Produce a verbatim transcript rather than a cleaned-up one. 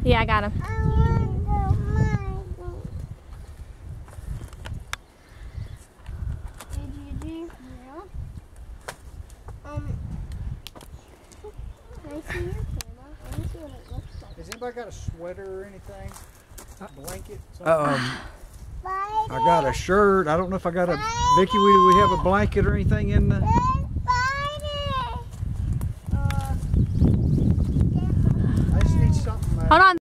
Yeah, I got him. I want the mic. Did you do? Yeah. Um. Can I see your camera? I want to see what it looks like. Has anybody got a sweater or anything? A blanket? Um, Bye. I got a shirt. I don't know if I got a Vicky. We do we have a blanket or anything in the? Uh, I just need something. Uh, Hold on.